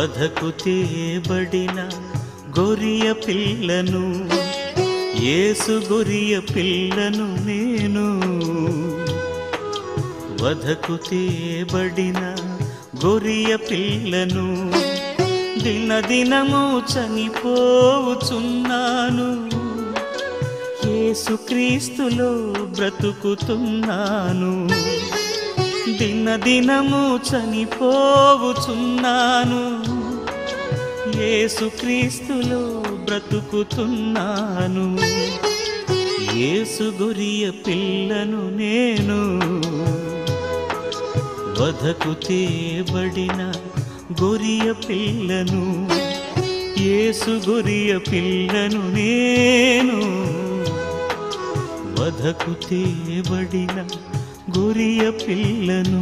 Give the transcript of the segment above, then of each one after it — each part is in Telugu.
వధకు తేబడిన గొరియ పిల్లను, యేసు గొరియ పిల్లను నేను. వధకు తేబడిన గొరియ పిల్లను, దినదినము చనిపోవుచున్నాను, యేసుక్రీస్తులో బ్రతుకుతున్నాను. దినదినము చనిపోవుచున్నాను, యేసుక్రీస్తులో బ్రతుకుతున్నాను. యేసు గొరియ పిల్లను నేను. వధకు తేబడిన గొరియ పిల్లను, యేసు గొరియ పిల్లను నేను. వధకు తేబడిన గొరియ పిల్లను.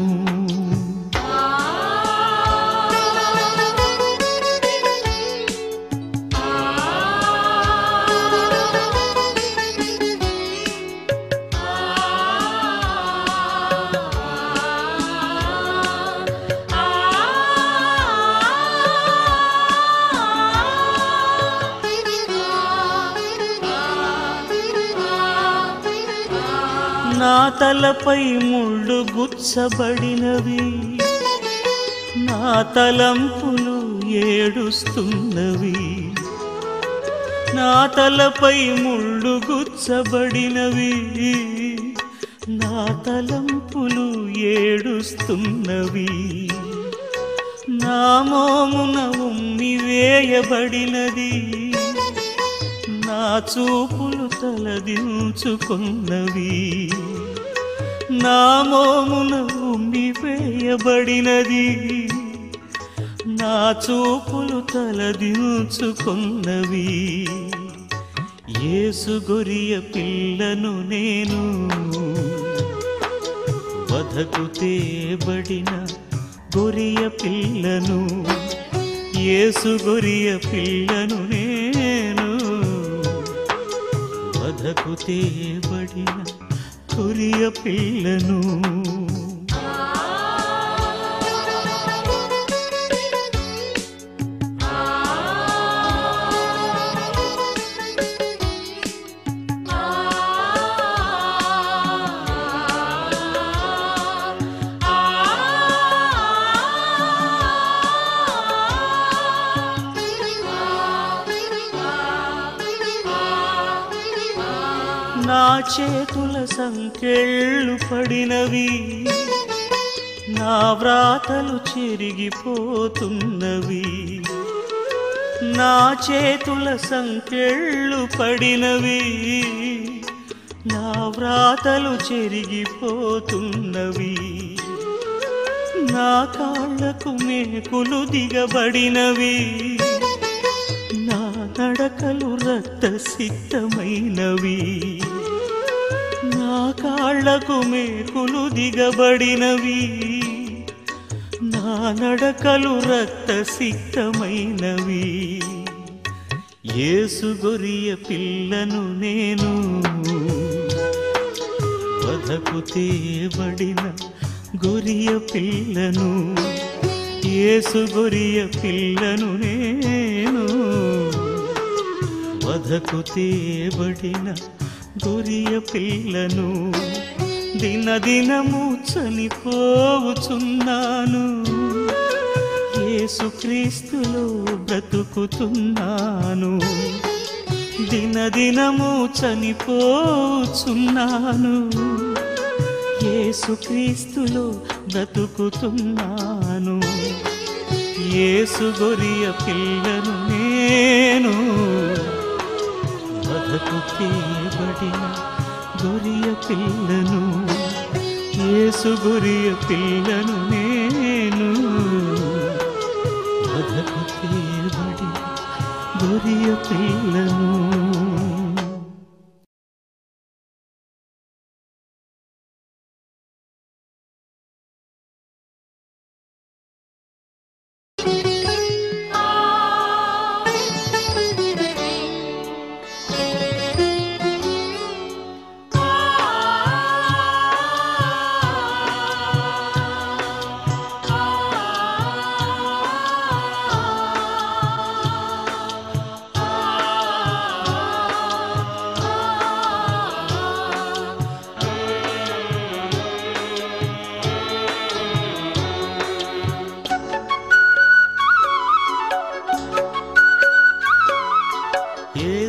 నా తలపై ముళ్ళు గుచ్చబడినవి, నా తలంపులు ఏడుస్తున్నవి. నా తలపై ముళ్ళు గుచ్చబడినవి, నా తలంపులు ఏడుస్తున్నవి. నా మోమున ఉమ్మి వేయబడినది, నా చూపులు తలదించుకున్నవి. నా మోమున ఉమ్మి వేయబడినది, నా చూపులు తలదించుకున్నవి. యేసు గొరియ పిల్లను నేను. వధకు తేబడిన గొరియ పిల్లను, యేసు గొరియ పిల్లను నేను. వధకు తేబడిన గొరియ పిల్లను. నా చేతుల సంకెళ్ళు పడినవి, నా వ్రాతలు చెరిగిపోతున్నవి. నా చేతుల సంకెళ్ళు పడినవి, నా వ్రాతలు చెరిగిపోతున్నవి. నా కాళ్ళకు మేకులు దిగబడినవి, నా నడకలు రక్తసిక్తమైనవి. నా కాళ్ళకు మేకులు దిగబడినవి, నా నడకలు రక్తసిక్తమైనవి. యేసు గొరియ పిల్లను నేను. వధకు తేబడిన గొరియ పిల్లను, యేసు గొరియ పిల్లను నేను. వధకు తేబడిన గొరియ పిల్లను, దినదినము చనిపోవుచున్నాను, యేసుక్రీస్తులో బ్రతుకుతున్నాను. దినదినము చనిపోవుచున్నాను, యేసుక్రీస్తులో బ్రతుకుతున్నాను. యేసు గొరియ పిల్లను నేను. వధకు తేబడిన గొరియ పిల్లను, యేసు గొరియ పిల్లను నేను. వధకు తేబడిన గొరియ పిల్లను.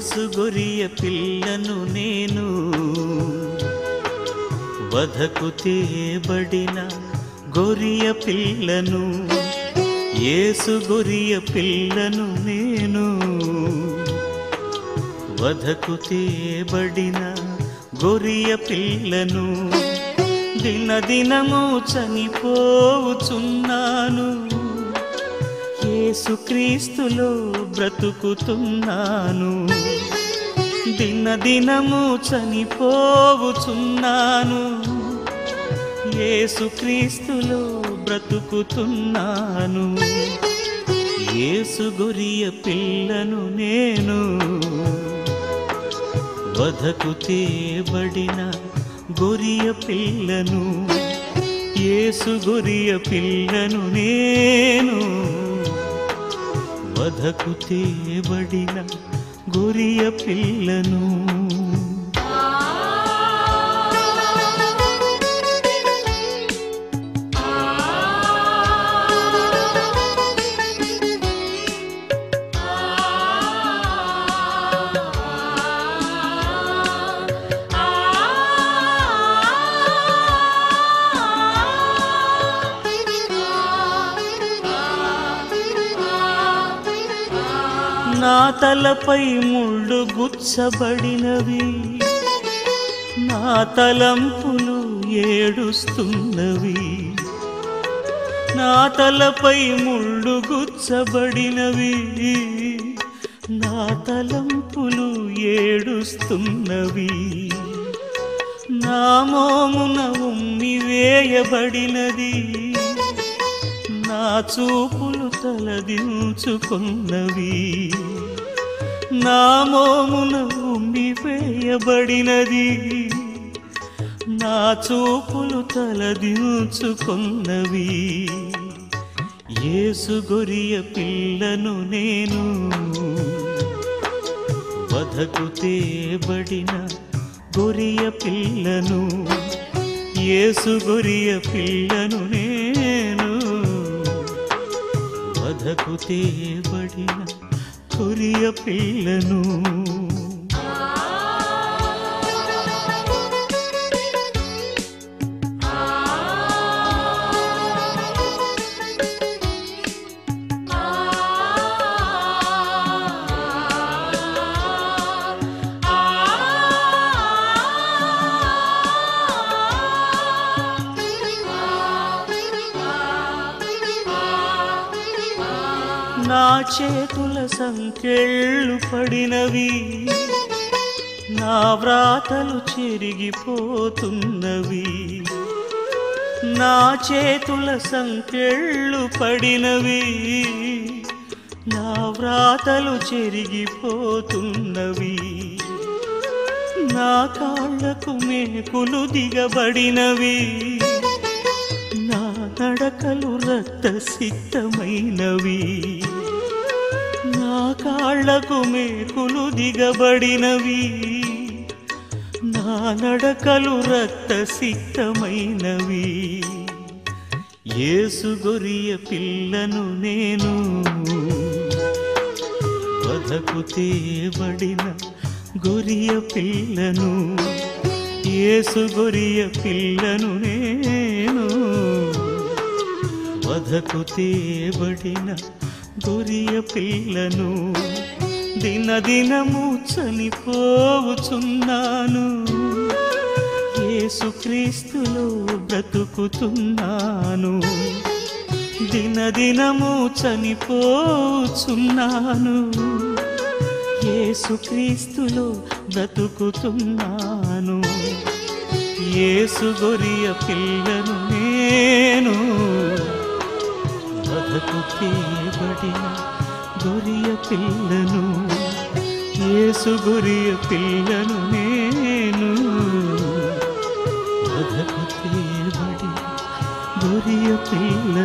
యేసు గొరియ పిల్లను నేను, వధకు తేబడిన గొరియ పిల్లను. యేసు గొరియ పిల్లను నేను, వధకు తేబడిన గొరియ పిల్లను. దినదినము చనిపోవుచున్నాను, యేసుక్రీస్తులో బ్రతుకుతున్నాను. దినదినము చనిపోవుచున్నాను, యేసుక్రీస్తులో బ్రతుకుతున్నాను. యేసు గొరియ పిల్లను నేను, వధకు తేబడిన గొరియ పిల్లను. యేసు గొరియ పిల్లను నేను, వధకు తేబడిన గొరియ పిల్లను. నా తలపై ముళ్ళు గుచ్చబడినవి, నా తలంపులు ఏడుస్తున్నవి. నా తలపై ముళ్ళు గుచ్చబడినవి, నా తలంపులు ఏడుస్తున్నవి. నా మోమున ఉమ్మి వేయబడినది, నా చూపులు తలదించుకున్నవి. నా మోమున ఉమ్మి వేయబడినది, నా చూపులు తలదించుకున్నవి. యేసు గొరియ పిల్లను నేను, వధకు తేబడిన గొరియ పిల్లను. యేసు గొరియ పిల్లను నేను, వధకు తేబడిన గొరియ పిల్లను. నా చేతుల సంకెళ్ళు పడినవి, నా వ్రాతలు చెరిగిపోతున్నవి. నా చేతుల సంకెళ్ళు పడినవి, నా వ్రాతలు చెరిగిపోతున్నవి. నా కాళ్ళకు మేకులు దిగబడినవి, నా నడకలు రక్తసిక్తమైనవి. నా కాళ్ళకు మేకులు దిగబడినవి, నా నడకలు రక్తసిక్తమైనవి. యేసు గొరియ పిల్లను నేను, వధకు తేబడిన గొరియ పిల్లను. యేసు గొరియ పిల్లను నేను, వధకు తేబడిన గొరియ పిల్లను. దినదినము చనిపోవుచున్నాను, యేసుక్రీస్తులో బ్రతుకుతున్నాను. దినదినము చనిపోవుచున్నాను, యేసుక్రీస్తులో బ్రతుకుతున్నాను. యేసు గొరియ పిల్లను నేను, వధకు తేబడిన గొరియ పిల్లను. యేసు గొరియ పిల్లను నేను, వధకు తేబడిన గొరియ పిల్లను.